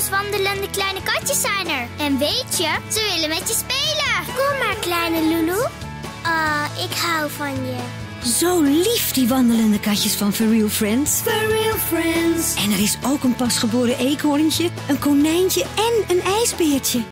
wandelende kleine katjes zijn er. En weet je, ze willen met je spelen. Kom maar, kleine Lulu. Ik hou van je. Zo lief, die wandelende katjes van For Real Friends. For Real Friends. En er is ook een pasgeboren eekhoorntje, een konijntje en een ijsbeertje.